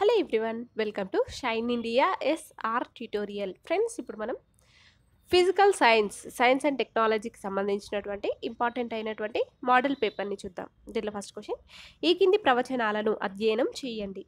Hello everyone, welcome to Shine India SR tutorial. Friends, ఇప్పుడు మనం physical science and టెక్నాలజీకి సంబంధించినటువంటి ఇంపార్టెంట్ అయినటువంటి మోడల్ పేపర్ని చూద్దాం. దీనిలో ఫస్ట్ క్వశ్చన్, ఈ కింది ప్రవచనాలను అధ్యయనం చేయండి.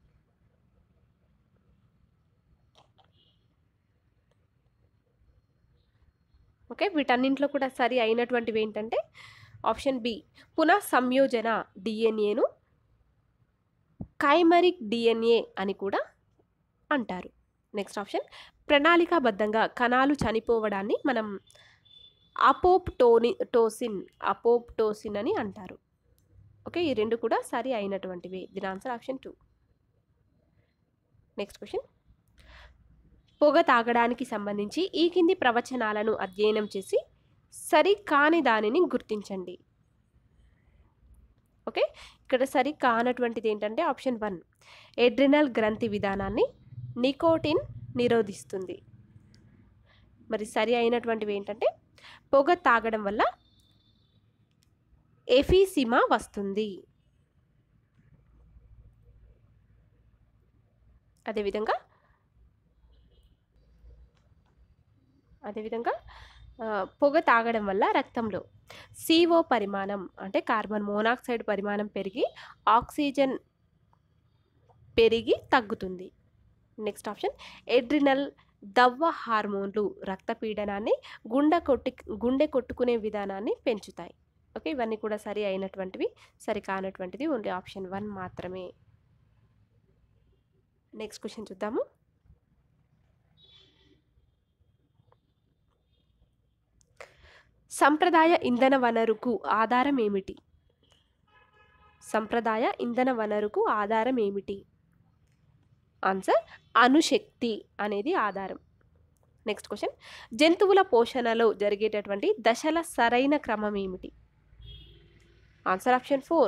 ఓకే, వీటన్నింటిలో కూడా సరి అయినటువంటివి ఏంటంటే ఆప్షన్ బి, పునః సంయోజన డిఎన్ఏను కైమరిక్ డిఎన్ఏ అని కూడా అంటారు. నెక్స్ట్ ఆప్షన్, ప్రణాళికాబద్ధంగా కణాలు చనిపోవడాన్ని మనం అపోప్టోసిన్ అని అంటారు. ఓకే, ఈ రెండు కూడా సరి అయినటువంటివి. దీని ఆన్సర్ ఆప్షన్ 2. నెక్స్ట్ క్వశ్చన్, పొగ తాగడానికి సంబంధించి ఈ కింది ప్రవచనాలను అధ్యయనం చేసి సరి కాని దానిని గుర్తించండి. ఓకే, ఇక్కడ సరి కానటువంటిది ఏంటంటే ఆప్షన్ 1, ఎడ్రినల్ గ్రంథి విధానాన్ని నికోటిన్ నిరోధిస్తుంది. మరి సరి అయినటువంటివి ఏంటంటే పొగ తాగడం వల్ల ఎఫీసిమా వస్తుంది. అదేవిధంగా పొగ తాగడం వల్ల రక్తంలో CO పరిమాణం అంటే కార్బన్ మోనాక్సైడ్ పరిమాణం పెరిగి ఆక్సిజన్ పెరిగి తగ్గుతుంది. నెక్స్ట్ ఆప్షన్, ఎడ్రినల్ దవ్వ హార్మోన్లు రక్తపీడనాన్ని గుండె కొట్టుకునే విధానాన్ని పెంచుతాయి. ఓకే, ఇవన్నీ కూడా సరి అయినటువంటివి. సరి కానటువంటిది ఓన్లీ ఆప్షన్ 1 మాత్రమే. నెక్స్ట్ క్వశ్చన్ చూద్దాము. సంప్రదాయ ఇంధన వనరుకు ఆధారం ఏమిటి? సంప్రదాయ ఇంధన వనరుకు ఆధారం ఏమిటి? ఆన్సర్, అణుశక్తి అనేది ఆధారం. నెక్స్ట్ క్వశ్చన్, జంతువుల పోషణలో జరిగేటటువంటి దశల సరైన క్రమం ఏమిటి? ఆన్సర్ ఆప్షన్ 4,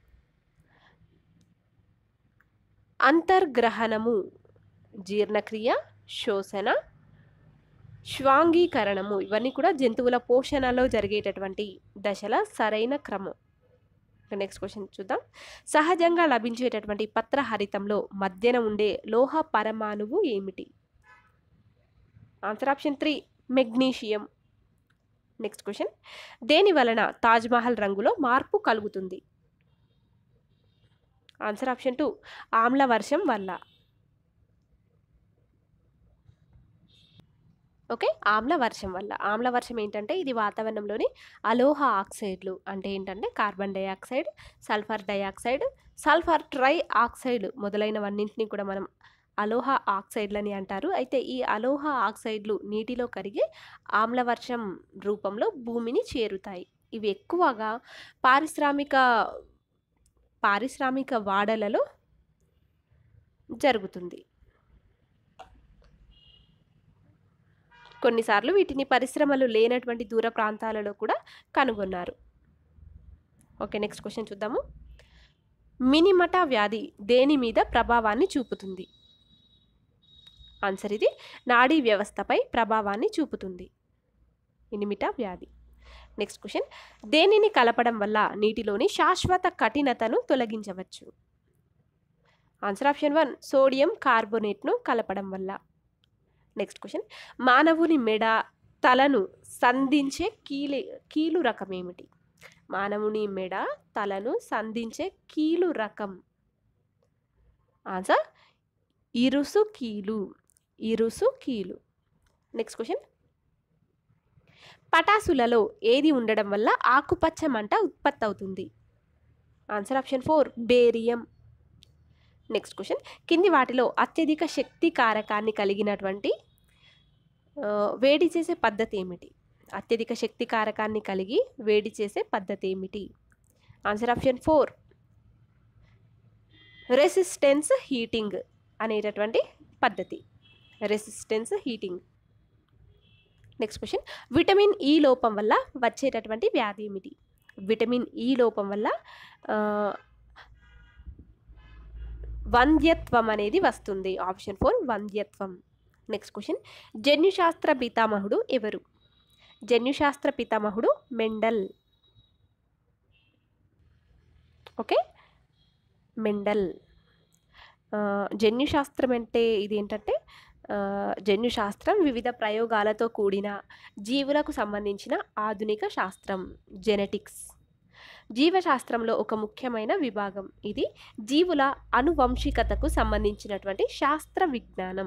అంతర్గ్రహణము, జీర్ణక్రియ, శోషణ, శ్వాంగీకరణము. ఇవన్నీ కూడా జంతువుల పోషణలో జరిగేటటువంటి దశల సరైన క్రమం. నెక్స్ట్ క్వశ్చన్ చూద్దాం. సహజంగా లభించేటటువంటి పత్రహరితంలో మధ్యన ఉండే లోహ పరమాణువు ఏమిటి? Answer option 3, magnesium. Next question, దేని వలన తాజ్మహల్ రంగులో మార్పు కలుగుతుంది? ఆన్సర్ ఆప్షన్ 2, ఆమ్ల వర్షం వల్ల. ఓకే, ఆమ్ల వర్షం వల్ల. ఆమ్ల వర్షం ఏంటంటే ఇది వాతావరణంలోని అలోహ ఆక్సైడ్లు అంటే ఏంటంటే carbon dioxide, sulphur dioxide, sulphur trioxide మొదలైనవన్నింటినీ కూడా మనం అలోహ ఆక్సైడ్లని అంటారు. అయితే ఈ అలోహ ఆక్సైడ్లు నీటిలో కరిగి ఆమ్లవర్షం రూపంలో భూమిని చేరుతాయి. ఇవి ఎక్కువగా పారిశ్రామిక వాడలలో జరుగుతుంది. కొన్నిసార్లు వీటిని పరిశ్రమలు లేనటువంటి దూర ప్రాంతాలలో కూడా కనుగొన్నారు. ఓకే, నెక్స్ట్ క్వశ్చన్ చూద్దాము. మినిమట వ్యాధి దేని మీద ప్రభావాన్ని చూపుతుంది? ఆన్సర్, ఇది నాడీ వ్యవస్థపై ప్రభావాన్ని చూపుతుంది, మినిమిట వ్యాధి. నెక్స్ట్ క్వశ్చన్, దేనిని కలపడం వల్ల నీటిలోని శాశ్వత కఠినతను తొలగించవచ్చు? ఆన్సర్ ఆప్షన్ 1, సోడియం కార్బోనేట్ను కలపడం వల్ల. నెక్స్ట్ క్వశ్చన్, మానవుని మెడ తలను సంధించే కీలు రకం ఏమిటి? మానవుని మెడ తలను సంధించే కీలు రకం. ఆన్సర్, ఇరుసు కీలు. నెక్స్ట్ క్వశ్చన్, పటాసులలో ఏది ఉండడం వల్ల ఆకుపచ్చ మంట ఉత్పత్తి అవుతుంది? Answer option 4, barium. Next question, కింది వాటిలో అత్యధిక శక్తి కారకాన్ని కలిగినటువంటి వేడి చేసే పద్ధతి ఏమిటి? అత్యధిక శక్తి కారకాన్ని కలిగి వేడి చేసే పద్ధతి ఏమిటి? ఆన్సర్ ఆప్షన్ 4, రెసిస్టెన్స్ హీటింగ్ అనేటటువంటి పద్ధతి, resistance heating. Next question, vitamin ఈ లోపం వల్ల వచ్చేటటువంటి వ్యాధి ఏమిటి? విటమిన్ ఈ లోపం వల్ల వంధ్యత్వం అనేది వస్తుంది. ఆప్షన్ 4, వంధ్యత్వం. నెక్స్ట్ క్వశ్చన్, జన్యుశాస్త్ర పితామహుడు ఎవరు? జన్యుశాస్త్ర పితామహుడు మెండల్. Okay, Mendel. జన్యుశాస్త్రం అంటే ఇదేంటంటే జన్యుశాస్త్రం వివిధ ప్రయోగాలతో కూడిన జీవులకు సంబంధించిన ఆధునిక శాస్త్రం, జెనెటిక్స్. జీవశాస్త్రంలో ఒక ముఖ్యమైన విభాగం ఇది. జీవుల అనువంశికతకు సంబంధించినటువంటి శాస్త్ర విజ్ఞానం.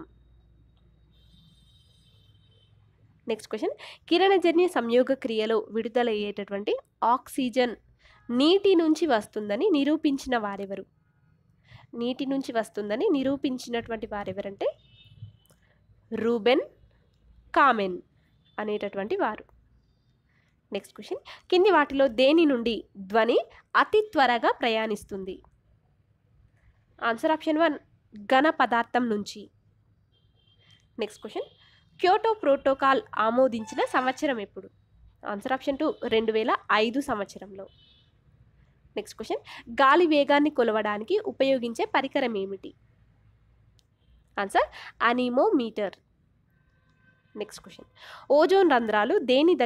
నెక్స్ట్ క్వశ్చన్, కిరణజన్య సంయోగ క్రియలో విడుదలయ్యేటటువంటి ఆక్సిజన్ నీటి నుంచి వస్తుందని నిరూపించిన వారెవరు? నీటి నుంచి వస్తుందని నిరూపించినటువంటి వారెవరంటే రూబెన్ కామెన్ అనేటటువంటి వారు. నెక్స్ట్ క్వశ్చన్, కింది వాటిలో దేని నుండి ధ్వని అతి త్వరగా ప్రయాణిస్తుంది? ఆన్సర్ ఆప్షన్ 1 ఘన పదార్థం నుంచి. నెక్స్ట్ క్వశ్చన్, క్యోటో ప్రోటోకాల్ ఆమోదించిన సంవత్సరం ఎప్పుడు? ఆన్సర్ ఆప్షన్ 2 2005 సంవత్సరంలో. నెక్స్ట్ క్వశ్చన్, గాలి వేగాన్ని కొలవడానికి ఉపయోగించే పరికరం ఏమిటి? Answer anemometer. Next question, ozone రంధ్రాలు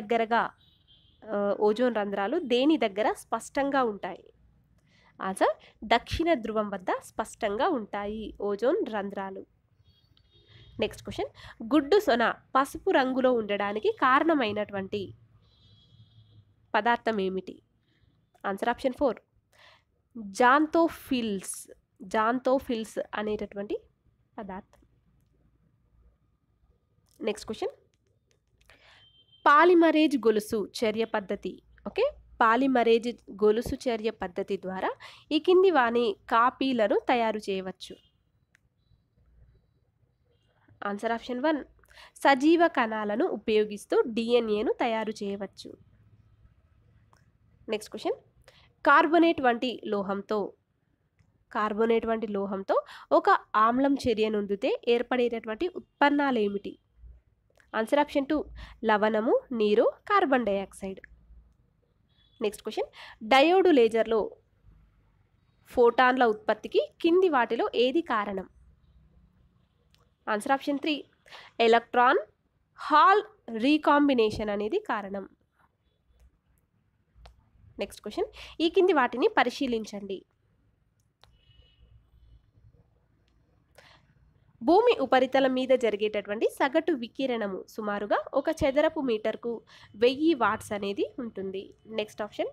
దేని దగ్గర స్పష్టంగా ఉంటాయి? ఆన్సర్ దక్షిణ ధ్రువం వద్ద స్పష్టంగా ఉంటాయి ఓజోన్ రంధ్రాలు. నెక్స్ట్ క్వశ్చన్, గుడ్డు సొన పసుపు రంగులో ఉండడానికి కారణమైనటువంటి పదార్థం ఏమిటి? ఆన్సర్ ఆప్షన్ 4 జాంతోఫిల్స్ అనేటటువంటి పదార్థం. నెక్స్ట్ క్వశ్చన్, పాలిమరేజ్ గొలుసు చర్య పద్ధతి. ఓకే, పాలిమరేజ్ గొలుసు చర్య పద్ధతి ద్వారా ఈ కింది వాని కాపీలను తయారు చేయవచ్చు. ఆన్సర్ ఆప్షన్ 1 సజీవ కణాలను ఉపయోగిస్తూ డిఎన్ఏను తయారు చేయవచ్చు. నెక్స్ట్ క్వశ్చన్, కార్బోనేట్ వంటి లోహంతో ఒక ఆమ్లం చర్య నొందితే ఏర్పడేటటువంటి ఉత్పన్నాలు ఏమిటి? ఆన్సర్ ఆప్షన్ 2 లవణము, నీరు, carbon dioxide. Next question, diode లేజర్లో ఫోటాన్ల ఉత్పత్తికి కింది వాటిలో ఏది కారణం? Answer option 3 electron hole recombination అనేది కారణం. నెక్స్ట్ క్వశ్చన్, ఈ కింది వాటిని పరిశీలించండి. భూమి ఉపరితలం మీద జరిగేటటువంటి సగటు వికిరణము సుమారుగా 1 చదరపు మీటర్కు 1000 వాట్స్ అనేది ఉంటుంది. నెక్స్ట్ ఆప్షన్,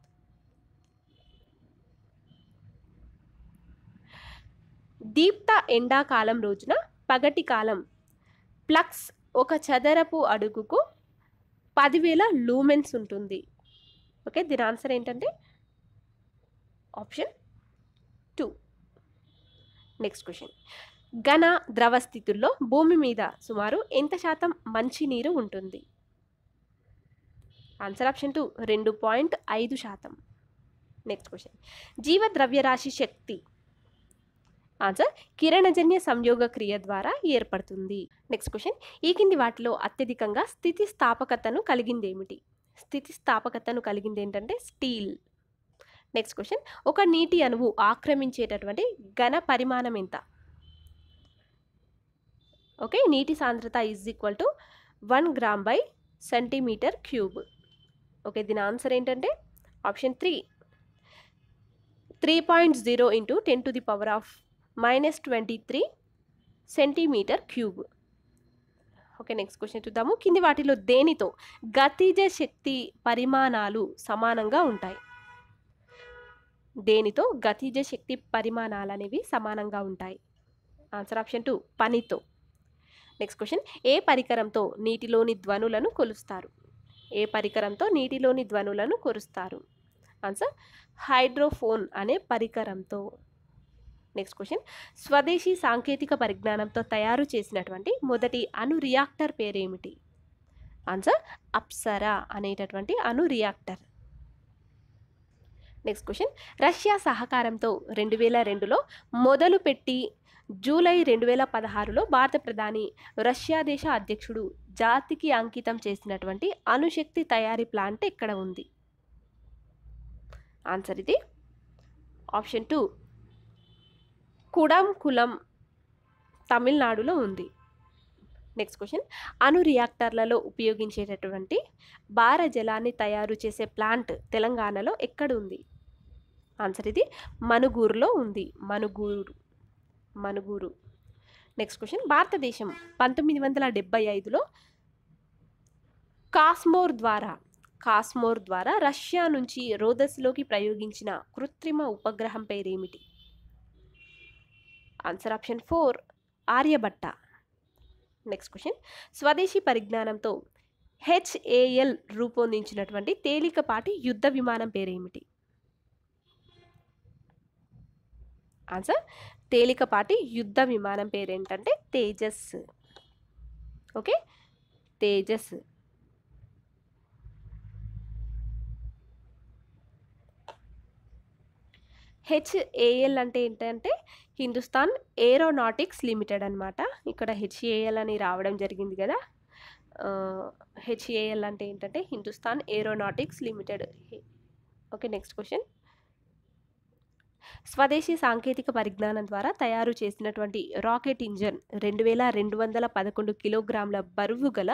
దీప్త ఎండాకాలం రోజున పగటి కాలం ప్లక్స్ 1 చదరపు అడుగుకు 10,000 లూమెన్స్ ఉంటుంది. ఓకే, దీని ఆన్సర్ ఏంటంటే ఆప్షన్ 2. నెక్స్ట్ క్వశ్చన్, ఘన ద్రవ స్థితుల్లో భూమి మీద సుమారు ఎంత శాతం మంచినీరు ఉంటుంది? Answer option 2 2.5%. నెక్స్ట్ క్వశ్చన్, జీవ ద్రవ్యరాశి శక్తి. ఆన్సర్ కిరణజన్య సంయోగ క్రియ ద్వారా ఏర్పడుతుంది. నెక్స్ట్ క్వశ్చన్, ఈ కింది వాటిలో అత్యధికంగా స్థితిస్థాపకతను కలిగింది ఏమిటి? స్థితిస్థాపకతను కలిగింది ఏంటంటే స్టీల్. నెక్స్ట్ క్వశ్చన్, ఒక నీటి అణువు ఆక్రమించేటటువంటి ఘన పరిమాణం ఎంత? ఓకే, నీటి సాంద్రత = 1 gram by centimetre cube. Okay, దీని ఆన్సర్ ఏంటంటే option 3 3.0 × 10⁻⁻23 centimetre cube. Okay, next question చూద్దాము. కింది వాటిలో దేనితో గతిజ శక్తి పరిమాణాలు సమానంగా ఉంటాయి? దేనితో గతిజ శక్తి పరిమాణాలు అనేవి సమానంగా ఉంటాయి? ఆన్సర్ ఆప్షన్ 2 పనితో. నెక్స్ట్ క్వశ్చన్, ఏ పరికరంతో నీటిలోని ధ్వనులను కొలుస్తారు? ఆన్సర్ హైడ్రోఫోన్ అనే పరికరంతో. నెక్స్ట్ క్వశ్చన్, స్వదేశీ సాంకేతిక పరిజ్ఞానంతో తయారు చేసినటువంటి మొదటి అణు రియాక్టర్ పేరేమిటి? ఆన్సర్ అప్సరా అనేటటువంటి అణు రియాక్టర్. నెక్స్ట్ క్వశ్చన్, రష్యా సహకారంతో 2002లో మొదలుపెట్టి జూలై 2016లో భారత ప్రధాని రష్యా దేశ అధ్యక్షుడు జాతికి అంకితం చేసినటువంటి అణుశక్తి తయారీ ప్లాంట్ ఎక్కడ ఉంది? ఆన్సర్ ఇది ఆప్షన్ 2 కుడంకులం తమిళనాడులో ఉంది. నెక్స్ట్ క్వశ్చన్, అణు రియాక్టర్లలో ఉపయోగించేటటువంటి భార జలాన్ని తయారు చేసే ప్లాంట్ తెలంగాణలో ఎక్కడ ఉంది? ఆన్సర్ ఇది మనుగూరులో ఉంది. మనుగూరు. మనుగురు. నెక్స్ట్ క్వశ్చన్, భారతదేశం 1975లో కాస్మోర్ ద్వారా రష్యా నుంచి రోదస్లోకి ప్రయోగించిన కృత్రిమ ఉపగ్రహం పేరేమిటి? Answer option 4 Aryabhata. Next question, స్వదేశీ పరిజ్ఞానంతో హెచ్ఏఎల్ రూపొందించినటువంటి తేలికపాటి యుద్ధ విమానం పేరేమిటి? ఆన్సర్, తేలికపాటి యుద్ధ విమానం పేరేంటంటే తేజస్. ఓకే, తేజస్. హెచ్ఏఎల్ అంటే ఏంటంటే హిందుస్థాన్ ఏరోనాటిక్స్ లిమిటెడ్ అనమాట. ఇక్కడ హెచ్ఏఎల్ అని రావడం జరిగింది కదా. హెచ్ఏఎల్ అంటే ఏంటంటే Hindustan Aeronautics Limited. Okay, next question, స్వదేశీ సాంకేతిక పరిజ్ఞానం ద్వారా తయారు చేసినటువంటి రాకెట్ ఇంజన్ 2211 కిలోగ్రాముల బరువు గల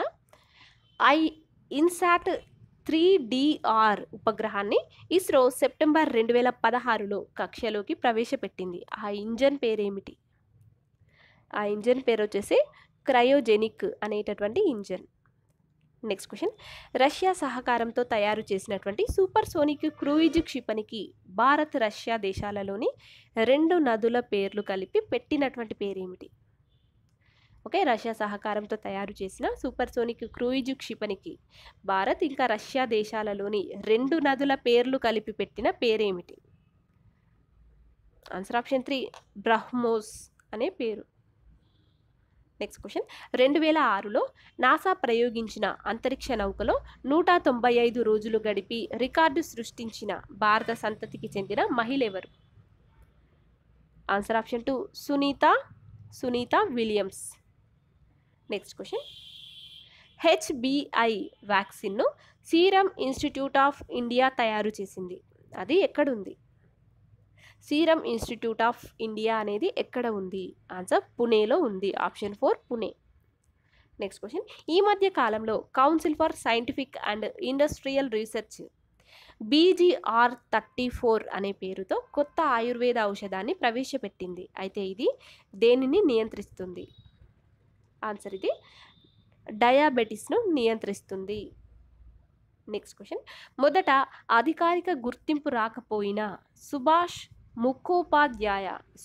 ఇన్సాట్ 3DR ఉపగ్రహాన్ని ఇస్రో సెప్టెంబర్ 2016లో కక్షలోకి ప్రవేశపెట్టింది. ఆ ఇంజన్ పేరేమిటి? ఆ ఇంజన్ పేరు వచ్చేసి క్రయోజెనిక్ అనేటటువంటి ఇంజన్. నెక్స్ట్ క్వశ్చన్, రష్యా సహకారంతో తయారు చేసినటువంటి సూపర్ సోనిక్ క్రూయిజ్ క్షిపణికి భారత్ రష్యా దేశాలలోని 2 నదుల పేర్లు కలిపి పెట్టినటువంటి పేరేమిటి? ఓకే, రష్యా సహకారంతో తయారు చేసిన సూపర్ సోనిక్ క్రూయిజ్ క్షిపణికి భారత్ ఇంకా రష్యా దేశాలలోని 2 నదుల పేర్లు కలిపి పెట్టిన పేరేమిటి? ఆన్సర్ ఆప్షన్ 3 బ్రహ్మోస్ అనే పేరు. నెక్స్ట్ క్వశ్చన్, 2006లో నాసా ప్రయోగించిన అంతరిక్ష నౌకలో 195 రోజులు గడిపి రికార్డు సృష్టించిన భారత సంతతికి చెందిన మహిళ ఎవరు? Answer option 2 Sunita Williams. Next question, HBI వ్యాక్సిన్ను సీరం ఇన్స్టిట్యూట్ ఆఫ్ ఇండియా తయారు చేసింది. అది ఎక్కడుంది? సీరం ఇన్స్టిట్యూట్ ఆఫ్ ఇండియా అనేది ఎక్కడ ఉంది? ఆన్సర్ పుణేలో ఉంది. ఆప్షన్ 4 పుణే. నెక్స్ట్ క్వశ్చన్, ఈ మధ్య కాలంలో Council for Scientific and Industrial Research BGR34 అనే పేరుతో కొత్త ఆయుర్వేద ఔషధాన్ని ప్రవేశపెట్టింది. అయితే ఇది దేనిని నియంత్రిస్తుంది? ఆన్సర్, ఇది డయాబెటిస్ను నియంత్రిస్తుంది. నెక్స్ట్ క్వశ్చన్, మొదట అధికారిక గుర్తింపు రాకపోయినా సుభాష్ ముఖోపాధ్యాయ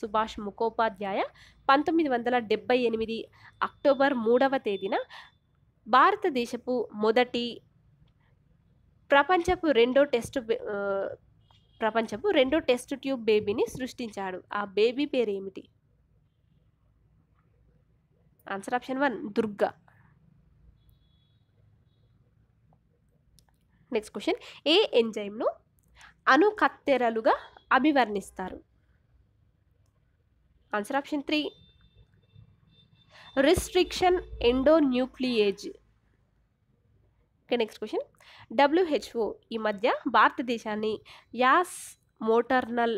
1978 అక్టోబర్ 3వ తేదీన భారతదేశపు మొదటి ప్రపంచపు రెండో టెస్ట్ ట్యూబ్ బేబీని సృష్టించాడు. ఆ బేబీ పేరు ఏమిటి? Answer option 1 Durga. Next question, ఏ ఎంజైమ్ను అణుకత్తెరలుగా అభివర్ణిస్తారు? Answer option 3 restriction endonuclease. Okay, next question, WHO ఈ మధ్య భారతదేశాన్ని యాస్ మోటర్నల్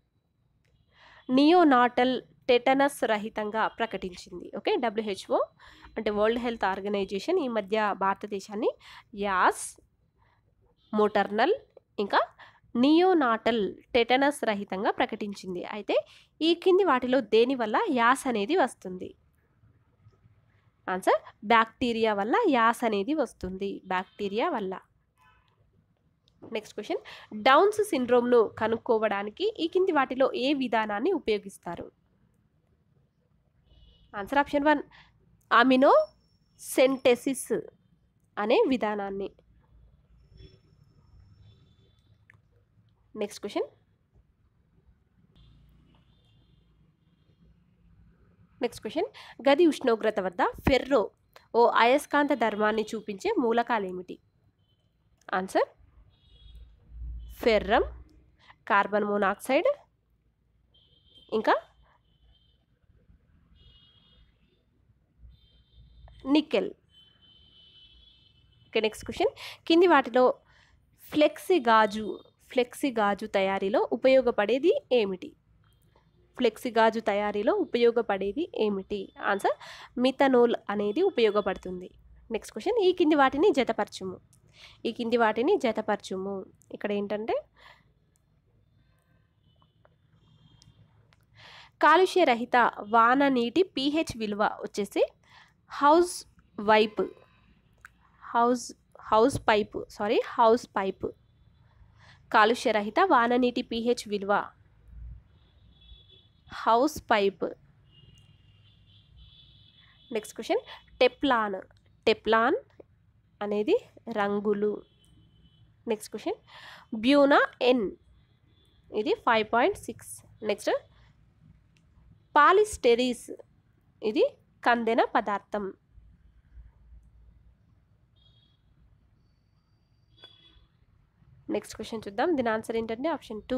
నియోనాటల్ టెటనస్ రహితంగా ప్రకటించింది. ఓకే, WHO అంటే వరల్డ్ హెల్త్ ఆర్గనైజేషన్ ఈ మధ్య భారతదేశాన్ని యాస్ మోటర్నల్ ఇంకా నియోనాటల్ టెటనస్ రహితంగా ప్రకటించింది. అయితే ఈ కింది వాటిలో దేని వల్ల యాస్ అనేది వస్తుంది? ఆన్సర్, బ్యాక్టీరియా వల్ల యాస్ అనేది వస్తుంది. బ్యాక్టీరియా వల్ల. నెక్స్ట్ క్వశ్చన్, డౌన్స్ సిండ్రోమ్ను కనుక్కోవడానికి ఈ కింది వాటిలో ఏ విధానాన్ని ఉపయోగిస్తారు? ఆన్సర్ ఆప్షన్ 1 అమినో సెంటెసిస్ అనే విధానాన్ని. నెక్స్ట్ క్వశ్చన్, గది ఉష్ణోగ్రత వద్ద ఫెర్రో ఓ అయస్కాంత ధర్మాన్ని చూపించే మూలకాలు ఏమిటి? ఆన్సర్, ఫెర్రం, కార్బన్ మోనాక్సైడ్ ఇంకా నికెల్. ఓకే, నెక్స్ట్ క్వశ్చన్, కింది వాటిలో ఫ్లెక్సీ గాజు తయారీలో ఉపయోగపడేది ఏమిటి? ఆన్సర్, మిథనాల్ అనేది ఉపయోగపడుతుంది. నెక్స్ట్ క్వశ్చన్, ఈ కింది వాటిని జతపరచుము. ఇక్కడ ఏంటంటే కాలుష్య రహిత వాన నీటి pH విలువ వచ్చేసి హౌస్ వైప్ హౌస్ పైప్ కాలుష్య రహిత వాన నీటి pH విలువ house pipe. Next question, Teflon అనేది రంగులు. నెక్స్ట్ క్వశ్చన్, బ్యూనా ఎన్ ఇది 5.6. నెక్స్ట్, పాలిస్టెరీస్ ఇది కందెన పదార్థం. నెక్స్ట్ క్వశ్చన్ చూద్దాం. దీని ఆన్సర్ ఏంటంటే ఆప్షన్ 2.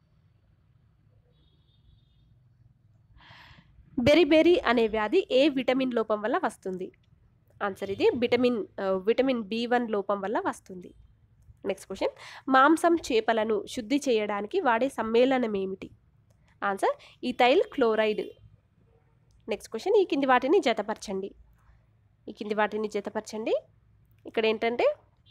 బెరిబెరి అనే వ్యాధి ఏ విటమిన్ లోపం వల్ల వస్తుంది? ఆన్సర్ ఇది విటమిన్ B1 లోపం వల్ల వస్తుంది. నెక్స్ట్ క్వశ్చన్, మాంసం చేపలను శుద్ధి చేయడానికి వాడే సమ్మేళనం ఏమిటి? Answer ethyl chloride. Next question, ఈ కింది వాటిని జతపరచండి. ఇక్కడ ఏంటంటే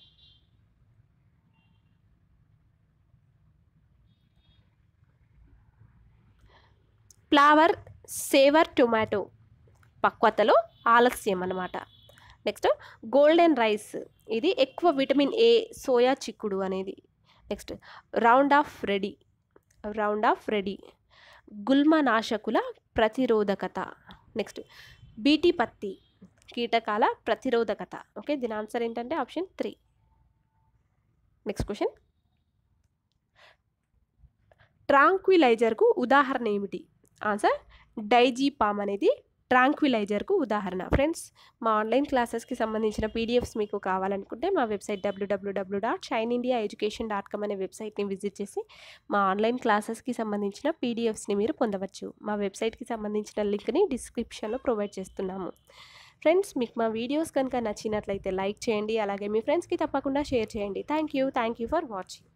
ఫ్లవర్ సేవర్ టొమాటో పక్వతలో ఆలస్యం అన్నమాట. నెక్స్ట్, గోల్డెన్ రైస్ ఇది ఎక్కువ విటమిన్ ఏ సోయా చిక్కుడు అనేది. నెక్స్ట్, రౌండ్ ఆఫ్ రెడీ గుల్మనాశకుల ప్రతిరోధకత. నెక్స్ట్, బీటీ పత్తి కీటకాల ప్రతిరోధకత. ఓకే, దీని ఆన్సర్ ఏంటంటే ఆప్షన్ 3. నెక్స్ట్ క్వశ్చన్, ట్రాంక్విలైజర్కు ఉదాహరణ ఏమిటి? ఆన్సర్ డైజీపామ్ అనేది ట్రాంక్విలైజర్కు ఉదాహరణ. ఫ్రెండ్స్, మా ఆన్లైన్ క్లాసెస్కి సంబంధించిన పీడిఎఫ్స్ మీకు కావాలనుకుంటే మా వెబ్సైట్ www.shineindiaeducation.com అనే వెబ్సైట్ని విజిట్ చేసి మా ఆన్లైన్ క్లాసెస్కి సంబంధించిన పీడిఎఫ్స్ని మీరు పొందవచ్చు. మా వెబ్సైట్కి సంబంధించిన లింక్ని డిస్క్రిప్షన్లో ప్రొవైడ్ చేస్తున్నాము. ఫ్రెండ్స్, మీకు మా వీడియోస్ కనుక నచ్చినట్లయితే లైక్ చేయండి, అలాగే మీ ఫ్రెండ్స్కి తప్పకుండా షేర్ చేయండి. Thank you for watching.